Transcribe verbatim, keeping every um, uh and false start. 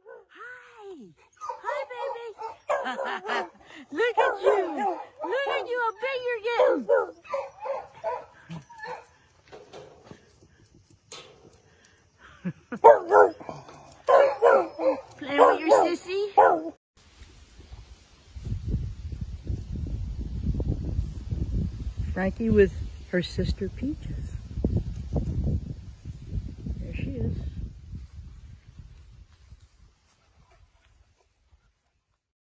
Hi. Hi, baby. Look at you. Look at you, how big you're getting. Playing with your sissy? Frankie with her sister Peaches.